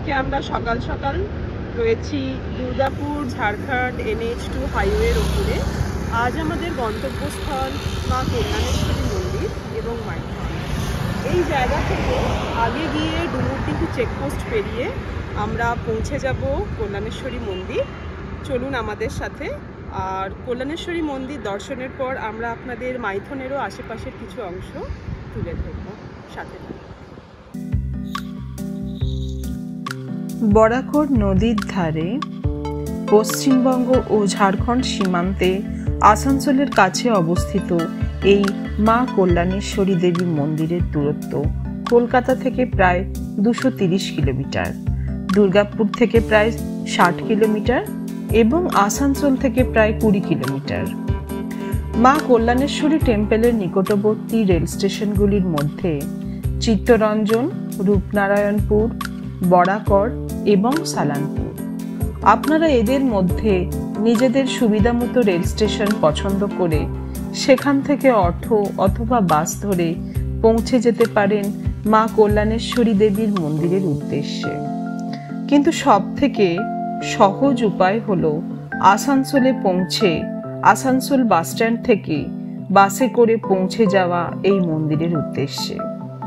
আজকে আমরা সকাল সকাল রয়েছি দুর্গাপুর ঝাড়খণ্ড NH2 হাইওয়ের ওপরে। আজ আমাদের গন্তব্যস্থল মা কল্যাণেশ্বরী মন্দির এবং মাইথন। এই জায়গা থেকে আগে গিয়ে ডুমুরডিহি চেকপোস্ট পেরিয়ে আমরা পৌঁছে যাব কল্যাণেশ্বরী মন্দির। চলুন আমাদের সাথে। আর কল্যাণেশ্বরী মন্দির দর্শনের পর আমরা আপনাদের মাইথনেরও আশেপাশের কিছু অংশ তুলে ধরব। সাথে বরাকর নদীর ধারে পশ্চিমবঙ্গ ও ঝাড়খণ্ড সীমান্তে আসানসোলের কাছে অবস্থিত এই মা কল্যাণেশ্বরী দেবী মন্দিরের দূরত্ব কলকাতা থেকে প্রায় 230 কিলোমিটার, দুর্গাপুর থেকে প্রায় 60 কিলোমিটার এবং আসানসোল থেকে প্রায় 20 কিলোমিটার। মা কল্যাণেশ্বরী টেম্পলের নিকটবর্তী রেল স্টেশনগুলির মধ্যে চিত্তরঞ্জন, রূপনারায়ণপুর, বরাকর এবং সালানপুর। আপনারা এদের মধ্যে নিজেদের সুবিধা মতো রেল স্টেশন পছন্দ করে সেখান থেকে অটো অথবা বাস ধরে পৌঁছে যেতে পারেন মা কল্যাণেশ্বরী দেবীর মন্দিরের উদ্দেশ্যে। কিন্তু সব থেকে সহজ উপায় হলো আসানসোলে পৌঁছে আসানসোল বাসস্ট্যান্ড থেকে বাসে করে পৌঁছে যাওয়া এই মন্দিরের উদ্দেশ্যে।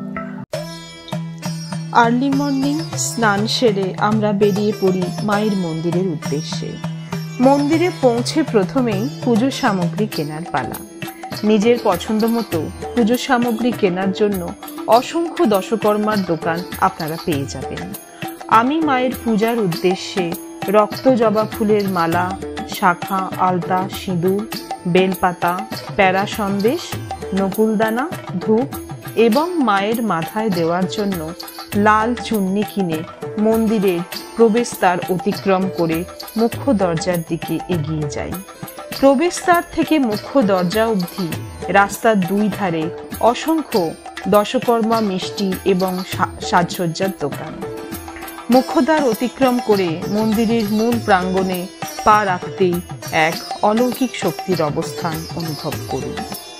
আর্লি মর্নিং স্নান সেরে আমরা বেরিয়ে পড়ি মায়ের মন্দিরের উদ্দেশ্যে। মন্দিরে পৌঁছে প্রথমেই পুজো সামগ্রী কেনার পালা। নিজের পছন্দ মতো পুজো সামগ্রী কেনার জন্য অসংখ্য দশকর্মার দোকান আপনারা পেয়ে যাবেন। আমি মায়ের পূজার উদ্দেশ্যে রক্ত জবা ফুলের মালা, শাখা, আলতা, সিঁদুর, বেলপাতা, প্যারা সন্দেশ, নকুলদানা, ধূপ এবং মায়ের মাথায় দেওয়ার জন্য লাল চুন্নি কিনে মন্দিরের প্রবেশদ্বার অতিক্রম করে মুখ্য দরজার দিকে এগিয়ে যাই। প্রবেশদ্বার থেকে মুখ্য দরজা অবধি রাস্তার দুই ধারে অসংখ্য দশকর্মা মিষ্টি এবং সাজসজ্জার দোকান। মুখ্যদ্বার অতিক্রম করে মন্দিরের মূল প্রাঙ্গণে পা রাখতেই এক অলৌকিক শক্তির অবস্থান অনুভব করি।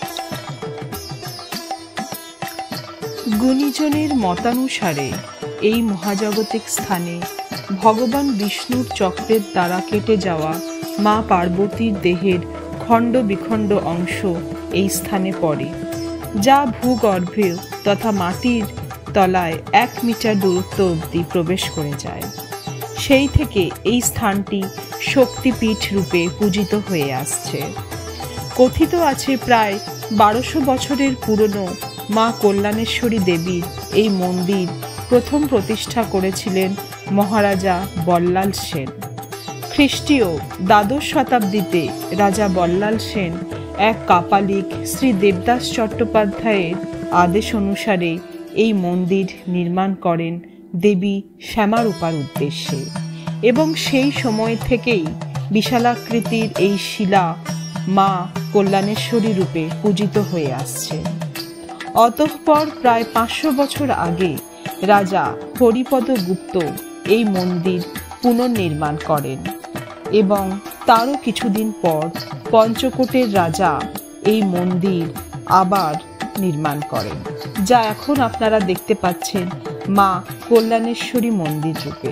গুণীজনের মতানুসারে এই মহাজাগতিক স্থানে ভগবান বিষ্ণুর চক্রের দ্বারা কেটে যাওয়া মা পার্বতীর দেহের খণ্ড বিখণ্ড অংশ এই স্থানে পড়ে, যা ভূগর্ভে তথা মাটির তলায় 1 মিটার দূরত্ব অবধি প্রবেশ করে যায়। সেই থেকে এই স্থানটি শক্তিপীঠ রূপে পূজিত হয়ে আসছে। কথিত আছে প্রায় 1200 বছরের পুরনো মা কল্যাণেশ্বরী দেবীর এই মন্দির প্রথম প্রতিষ্ঠা করেছিলেন মহারাজা বল্লাল সেন। খ্রিস্টীয় দ্বাদশ শতাব্দীতে রাজা বল্লাল সেন এক কাপালিক শ্রী দেবদাস চট্টোপাধ্যায়ের আদেশ অনুসারে এই মন্দির নির্মাণ করেন দেবী শ্যামারূপার উদ্দেশ্যে এবং সেই সময় থেকেই বিশালাকৃতির এই শিলা মা কল্যাণেশ্বরী রূপে পূজিত হয়ে আসছে। অতঃপর প্রায় 500 বছর আগে রাজা হরিপদ গুপ্ত এই মন্দির পুনর্নির্মাণ করেন এবং তারও কিছুদিন পর পঞ্চকোটের রাজা এই মন্দির আবার নির্মাণ করেন, যা এখন আপনারা দেখতে পাচ্ছেন মা কল্যাণেশ্বরী মন্দির রূপে।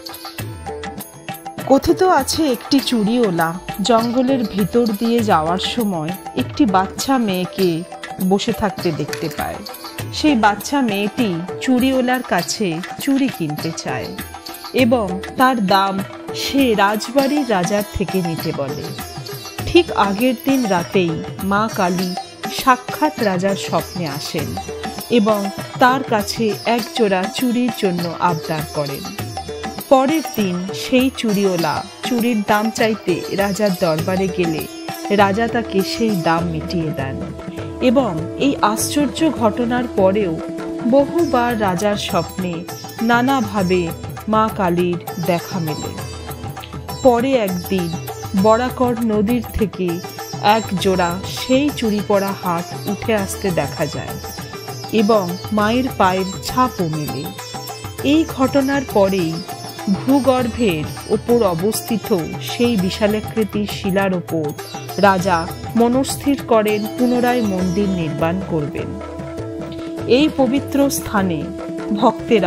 কথিত আছে একটি চুড়িওয়ালা জঙ্গলের ভিতর দিয়ে যাওয়ার সময় একটি বাচ্চা মেয়েকে বসে থাকতে দেখতে পায়। সেই বাচ্চা মেয়েটি চুড়িওয়ালার কাছে চুড়ি কিনতে চায় এবং তার দাম সে রাজবাড়ির রাজার থেকে নিতে বলে। ঠিক আগের দিন রাতেই মা কালী সাক্ষাৎ রাজার স্বপ্নে আসেন এবং তার কাছে এক জোড়া চুড়ির জন্য আবদার করেন। পরের দিন সেই চুড়িওয়ালা চুড়ির দাম চাইতে রাজার দরবারে গেলে রাজা তাকে সেই দাম মিটিয়ে দেন এবং এই আশ্চর্য ঘটনার পরেও বহুবার রাজার স্বপ্নে নানাভাবে মা কালীর দেখা মেলে। পরে একদিন বরাকর নদীর থেকে এক জোড়া সেই চুড়ি পরা হাত উঠে আসতে দেখা যায় এবং মায়ের পায়ের ছাপও মেলে। এই ঘটনার পরেই ভূগর্ভের ওপর অবস্থিত সেই বিশালাকৃতির শিলার ওপর রাজা মনস্থির করেন পুনরায় মন্দির নির্মাণ করবেন। এই পবিত্র স্থানে ভক্তেরা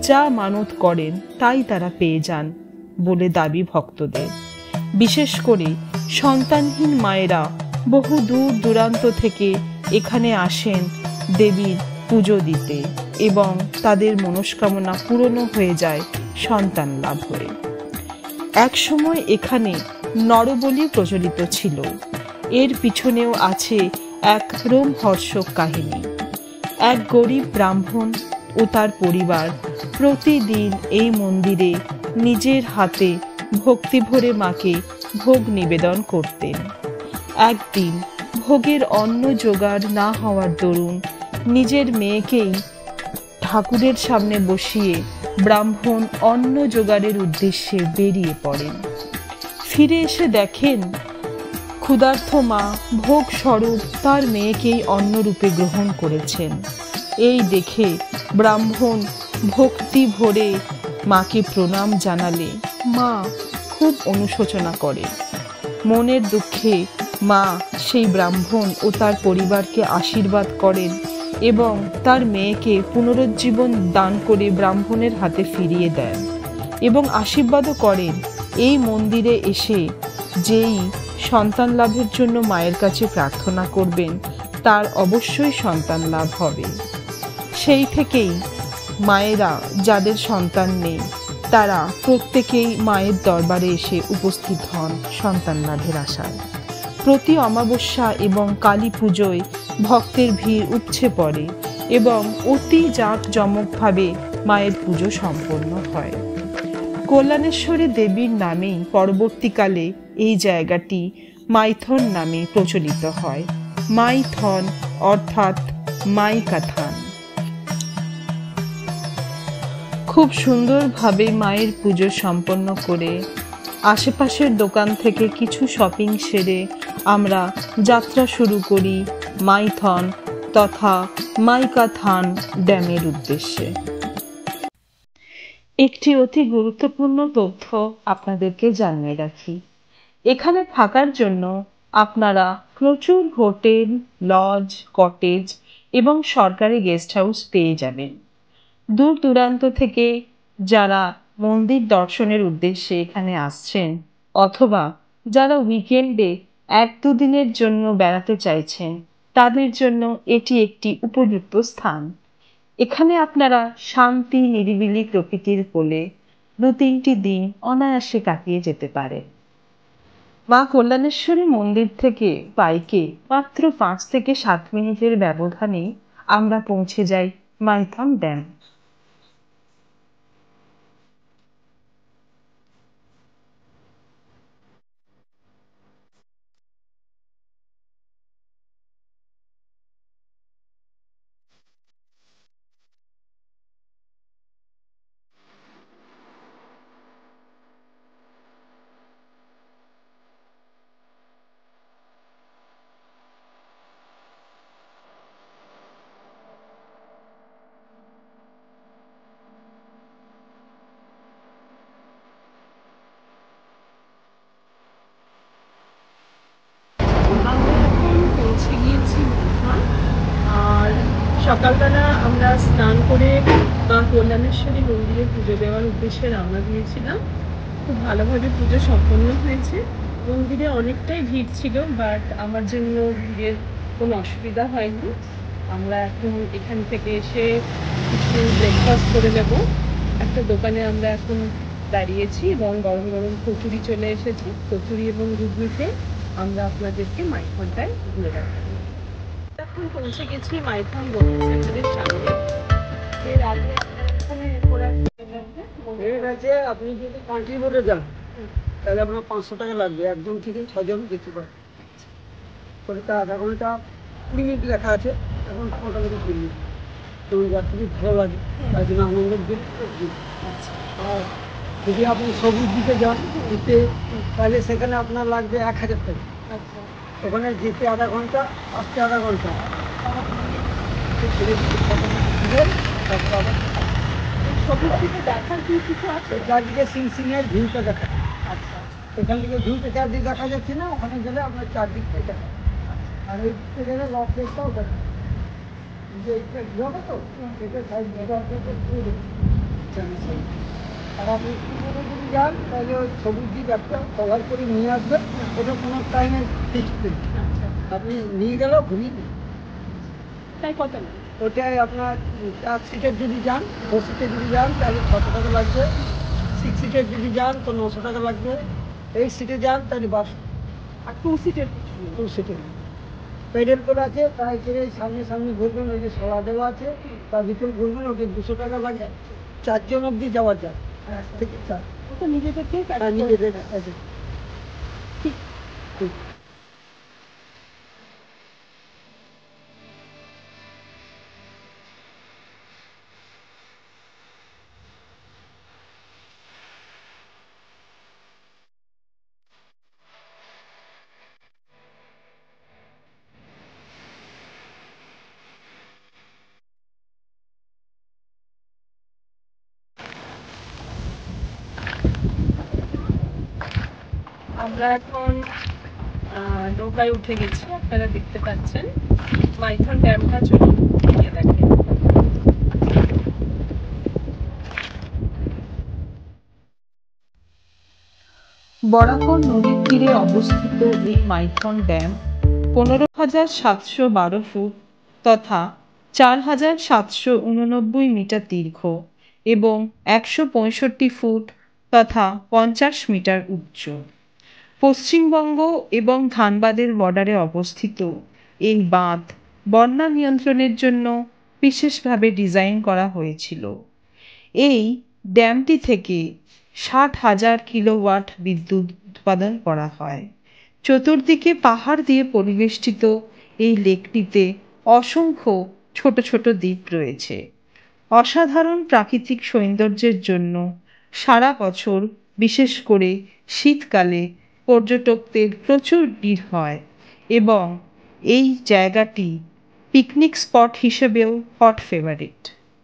যা মানত করেন তাই তারা পেয়ে যান বলে দাবি ভক্তদের। বিশেষ করে সন্তানহীন মায়েরা বহু দূর দূরান্ত থেকে এখানে আসেন দেবীর পুজো দিতে এবং তাদের মনস্কামনা পূরণ হয়ে যায় সন্তান লাভ হয়ে। এক সময় এখানে নরবলি প্রচলিত ছিল। এর পিছনেও আছে এক রোমহর্ষক কাহিনী। এক গরিব ব্রাহ্মণ ও তার পরিবার প্রতিদিন এই মন্দিরে নিজের হাতে ভক্তি ভরে মাকে ভোগ নিবেদন করতেন। একদিন ভোগের অন্ন জোগাড় না হওয়ার দরুন নিজের মেয়েকেই ঠাকুরের সামনে বসিয়ে ব্রাহ্মণ অন্ন জোগাড়ের উদ্দেশ্যে বেরিয়ে পড়েন। ফিরে এসে দেখেন ক্ষুধার্ত মা ভোগ স্বরূপ তার মেয়েকেই অন্নরূপে গ্রহণ করেছেন। এই দেখে ব্রাহ্মণ ভক্তি ভরে মাকে প্রণাম জানালে মা খুব অনুশোচনা করে। মনের দুঃখে মা সেই ব্রাহ্মণ ও তার পরিবারকে আশীর্বাদ করেন এবং তার মেয়েকে পুনরুজ্জীবন দান করে ব্রাহ্মণের হাতে ফিরিয়ে দেন এবং আশীর্বাদও করেন এই মন্দিরে এসে যেই সন্তান লাভের জন্য মায়ের কাছে প্রার্থনা করবেন তার অবশ্যই সন্তান লাভ হবে। সেই থেকেই মায়েরা যাদের সন্তান নেই তারা প্রত্যেকেই মায়ের দরবারে এসে উপস্থিত হন সন্তান লাভের আশায়। প্রতি অমাবস্যা এবং কালী পুজোয় ভক্তের ভিড় উপচে পড়ে এবং অতি জাঁকজমকভাবে মায়ের পুজো সম্পন্ন হয়। কল্যাণেশ্বরী দেবীর নামেই পরবর্তীকালে এই জায়গাটি মাইথন নামে প্রচলিত হয়। মাইথন অর্থাৎ মাইকাথান। খুব সুন্দরভাবে মায়ের পুজো সম্পন্ন করে আশেপাশের দোকান থেকে কিছু শপিং সেরে আমরা যাত্রা শুরু করি মাইথন তথা মাইকাথান ড্যামের উদ্দেশ্যে। একটি অতি গুরুত্বপূর্ণ তথ্য আপনাদেরকে জানিয়ে রাখি, এখানে থাকার জন্য আপনারা প্রচুর হোটেল, লজ, কটেজ এবং সরকারি গেস্ট হাউস পেয়ে যাবেন। দূর দূরান্ত থেকে যারা মন্দির দর্শনের উদ্দেশ্যে এখানে আসছেন অথবা যারা উইকেন্ডে 1-2 দিনের জন্য বেড়াতে চাইছেন তাদের জন্য এটি একটি উপযুক্ত স্থান। এখানে আপনারা শান্তি নিরিবিলি প্রকৃতির কোলে 2-3টি দিন অনায়াসে কাটিয়ে যেতে পারেন। মা কল্যাণেশ্বরী মন্দির থেকে বাইকে মাত্র 5 থেকে 7 মিনিটের ব্যবধানে আমরা পৌঁছে যাই মাইথন ড্যাম। আর সকালবেলা আমরা স্নান করে মা কল্যাণেশ্বরী মন্দিরে পুজো দেওয়ার উদ্দেশ্যে রওনা দিয়েছিলাম। খুব ভালোভাবে পুজো সম্পন্ন হয়েছে। মন্দিরে অনেকটাই ভিড় ছিল, বাট আমার জন্য ভিড়ের কোনো অসুবিধা হয়নি। আমরা এখন এখান থেকে এসে কিছু ব্রেকফাস্ট করে নেব। একটা দোকানে আমরা এখন দাঁড়িয়েছি এবং গরম গরম কচুরি চলে এসেছে। কচুরি এবং ঘুগনিতে আমরা আপনাদেরকে মাইথনটায় ঘুরে দেখাবো। এখন পৌঁছে গেছি মাইথন বোটিং সেন্টারের সামনে। এর আগে আপনি যদি কান্ট্রি বোর্ডে যান তাহলে আপনার 500 টাকা লাগবে, একজন থেকে 6 জন যেতে পারে। ওটা আধা ঘন্টা 20 মিনিট লেখা আছে, এখন 100 টাকা করে কিনবে। তোমার যাত্রী ভালো লাগে তাই জন্য আনন্দের দিন। আর যদি আপনি সবুজ দিকে যান দিতে তাহলে সেখানে আপনার লাগবে 1000 টাকা। ওখানে যেতে আধা ঘন্টা, আসতে আধা ঘন্টা। সবুজ দিকে দেখার কি কিছু আছে? চারদিকে সিংসিংয়ের ভিউটা দেখা। আচ্ছা, এখান থেকে ভিউটা চারদিকে দেখা যাচ্ছে না, ওখানে গেলে আপনার চারদিকটা দেখা। আর ওই দিকে গেলে লক প্লেসটাও দেখা। যে যাবে তো এটা সাইড আর আপনি কিভাবে যদি যান তাহলে ওই সবুজ দ্বীপ একটা কভার করে নিয়ে আসবেন, ওটা কোনো টাইমে ফিক্সড নেই, আপনি নিয়ে গেলেও ঘুরিয়ে দিন। তাই কত না? ওটাই আপনার 4 সিটের যদি যান, 4 সিটের যদি যান তাহলে 600 টাকা লাগবে, 6 সিটের যদি যান তো 900 টাকা লাগবে, 8 সিটে যান তাহলে 1200। আর 2 সিটের 2 সিটে পেডেল করে আছে, তাই করে সামনে সামনে ঘুরবেন, ওই যে সলা দেওয়া আছে তার ভিতরে ঘুরবেন, ওকে 200 টাকা লাগে, 4 জন অবধি যাওয়া যায়। ঠিক আছে, ওটা নিজেদেরকে নিজেদের আছে। ঠিক। আমরা এখন নৌকায় উঠে গেছি, আপনারা দেখতে পাচ্ছেন মাইথন ড্যামটা চলুন গিয়ে দেখেন। বরাকর নদীর তীরে অবস্থিত এই মাইথন ড্যাম 15,712 ফুট তথা 4,789 মিটার দীর্ঘ এবং 165 ফুট তথা 50 মিটার উচ্চ। পশ্চিমবঙ্গ এবং ধানবাদের বর্ডারে অবস্থিত এই বাঁধ বন্যা নিয়ন্ত্রণের জন্য বিশেষভাবে ডিজাইন করা হয়েছিল। এই ড্যামটি থেকে 60,000 কিলোওয়াট বিদ্যুৎ উৎপাদন করা হয়। চতুর্দিকে পাহাড় দিয়ে পরিবেষ্টিত এই লেকটিতে অসংখ্য ছোট ছোট দ্বীপ রয়েছে। অসাধারণ প্রাকৃতিক সৌন্দর্যের জন্য সারা বছর, বিশেষ করে শীতকালে পর্যটকদের প্রচুর ভিড় হয় এবং এই জায়গাটি পিকনিক স্পট হিসেবেও হট ফেভারিট।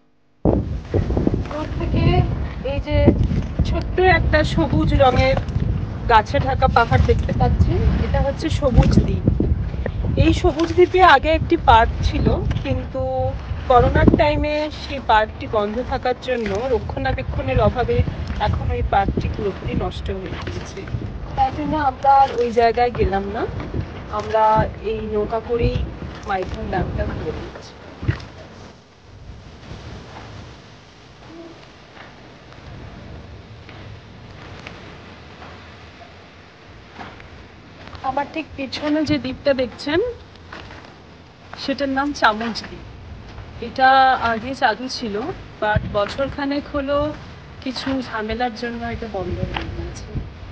দূর থেকে এই যে ছোট্ট একটা সবুজ রঙের গাছে ঢাকা পাহাড় দেখতে পাচ্ছি, এটা হচ্ছে সবুজ দ্বীপ। এই সবুজ দ্বীপে আগে একটি পার্ক ছিল, কিন্তু করোনার টাইমে সেই পার্কটি বন্ধ থাকার জন্য রক্ষণাবেক্ষণের অভাবে এখন ওই পার্কটি পুরোপুরি নষ্ট হয়ে গিয়েছে। তাই জন্য আমরা আর ওই জায়গায় গেলাম না, আমরা এই নৌকা করেই মাইথন ড্যামটা ঘুরে দিচ্ছি। আমার ঠিক পেছনে যে দ্বীপটা দেখছেন সেটার নাম চামচ দ্বীপ। এটা আগে চালু ছিল, বাট বছরখানেক হলো কিছু ঝামেলার জন্য এটা বন্ধ হয়ে গিয়েছে।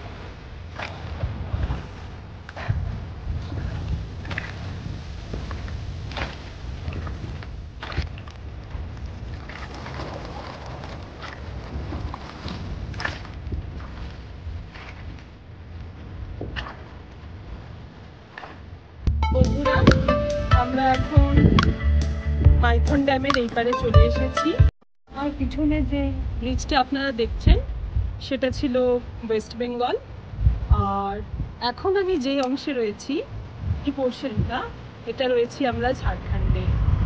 বন্ধুরা, আমরা এখন মাইথন ড্যামের এই পারে চলে এসেছি। আর পিছনে যে ব্রিজটা আপনারা দেখছেন সেটা ছিল ওয়েস্ট বেঙ্গল, আর এখন আমি যে অংশে রয়েছি এই পোর্শনটা, এটা রয়েছি আমরা ঝাড়খণ্ডে।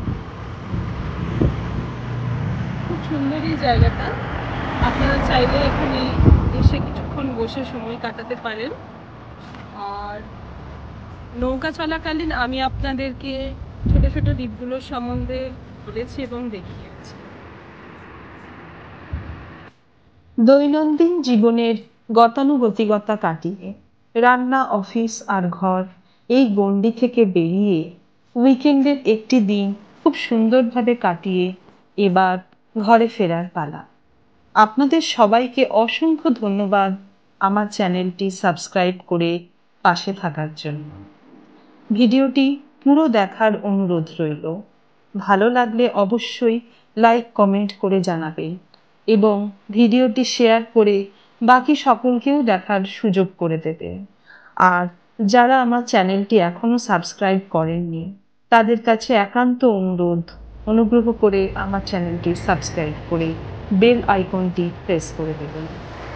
খুব সুন্দর এই জায়গাটা, আপনারা চাইলে এখানে এসে কিছুক্ষণ বসে সময় কাটাতে পারেন। আর নৌকা চলাকালীন আমি আপনাদেরকে ছোট ছোট দ্বীপগুলোর সম্বন্ধে বলেছি এবং দেখিয়েছি। দৈনন্দিন জীবনের গতানুগতিকতা কাটিয়ে রান্না, অফিস আর ঘর এই গণ্ডি থেকে বেরিয়ে উইকেন্ডের একটি দিন খুব সুন্দরভাবে কাটিয়ে এবার ঘরে ফেরার পালা। আপনাদের সবাইকে অসংখ্য ধন্যবাদ আমার চ্যানেলটি সাবস্ক্রাইব করে পাশে থাকার জন্য। ভিডিওটি পুরো দেখার অনুরোধ রইল। ভালো লাগলে অবশ্যই লাইক, কমেন্ট করে জানাবেন এবং ভিডিওটি শেয়ার করে বাকি সকলকেও দেখার সুযোগ করে দেবেন। আর যারা আমার চ্যানেলটি এখনো সাবস্ক্রাইব করেননি তাদের কাছে একান্ত অনুরোধ, অনুগ্রহ করে আমার চ্যানেলটি সাবস্ক্রাইব করে বেল আইকনটি প্রেস করে দেবেন।